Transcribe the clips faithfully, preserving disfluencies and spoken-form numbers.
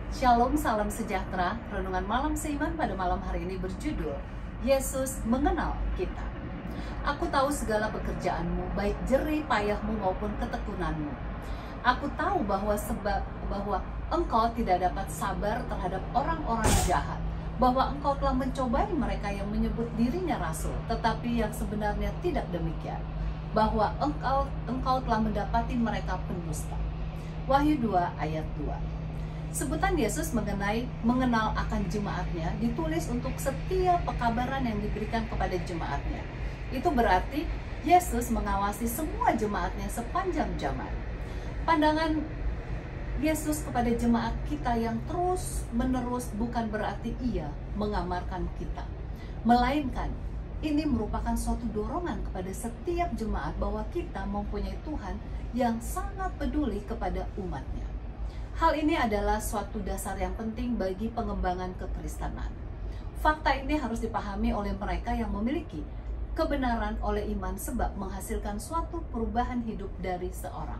Shalom, salam sejahtera. Renungan malam seiman pada malam hari ini berjudul Yesus mengenal kita. Aku tahu segala pekerjaanmu, baik jerih payahmu maupun ketekunanmu. Aku tahu bahwa sebab bahwa engkau tidak dapat sabar terhadap orang-orang jahat, bahwa engkau telah mencobai mereka yang menyebut dirinya rasul, tetapi yang sebenarnya tidak demikian, bahwa engkau engkau telah mendapati mereka pendusta. Wahyu dua ayat dua. Sebutan Yesus mengenai mengenal akan jemaatnya ditulis untuk setiap pekabaran yang diberikan kepada jemaatnya. Itu berarti Yesus mengawasi semua jemaatnya sepanjang zaman. Pandangan Yesus kepada jemaat kita yang terus menerus bukan berarti ia mengamarkan kita, melainkan ini merupakan suatu dorongan kepada setiap jemaat bahwa kita mempunyai Tuhan yang sangat peduli kepada umatnya. Hal ini adalah suatu dasar yang penting bagi pengembangan kekristenan. Fakta ini harus dipahami oleh mereka yang memiliki kebenaran oleh iman sebab menghasilkan suatu perubahan hidup dari seorang.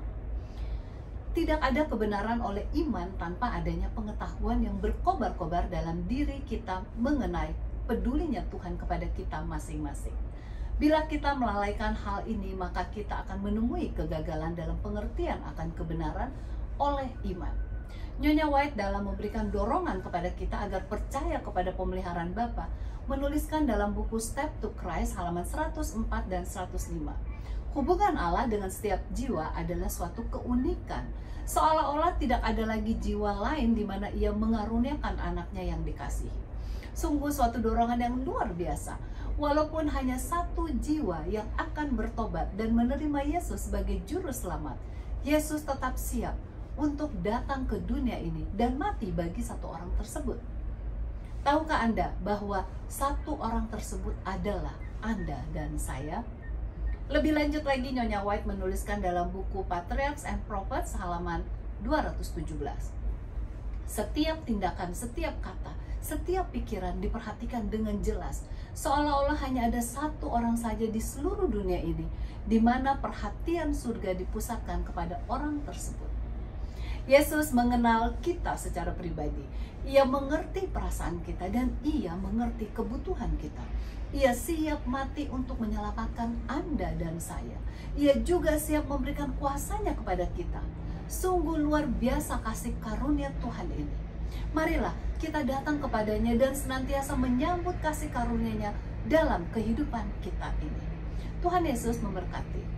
Tidak ada kebenaran oleh iman tanpa adanya pengetahuan yang berkobar-kobar dalam diri kita mengenai pedulinya Tuhan kepada kita masing-masing. Bila kita melalaikan hal ini, maka kita akan menemui kegagalan dalam pengertian akan kebenaran oleh iman. Nyonya White dalam memberikan dorongan kepada kita agar percaya kepada pemeliharaan Bapa, menuliskan dalam buku Step to Christ halaman seratus empat dan seratus lima. Hubungan Allah dengan setiap jiwa adalah suatu keunikan, seolah-olah tidak ada lagi jiwa lain di mana ia mengaruniakan anaknya yang dikasihi. Sungguh suatu dorongan yang luar biasa. Walaupun hanya satu jiwa yang akan bertobat dan menerima Yesus sebagai juru selamat, Yesus tetap siap untuk datang ke dunia ini dan mati bagi satu orang tersebut. Tahukah Anda bahwa satu orang tersebut adalah Anda dan saya? Lebih lanjut lagi, Nyonya White menuliskan dalam buku Patriarchs and Prophets halaman dua ratus tujuh belas. Setiap tindakan, setiap kata, setiap pikiran diperhatikan dengan jelas, seolah-olah hanya ada satu orang saja di seluruh dunia ini di mana perhatian surga dipusatkan kepada orang tersebut. Yesus mengenal kita secara pribadi. Ia mengerti perasaan kita dan ia mengerti kebutuhan kita. Ia siap mati untuk menyelamatkan Anda dan saya. Ia juga siap memberikan kuasanya kepada kita. Sungguh luar biasa kasih karunia Tuhan ini. Marilah kita datang kepadanya dan senantiasa menyambut kasih karunia-Nya dalam kehidupan kita ini. Tuhan Yesus memberkati.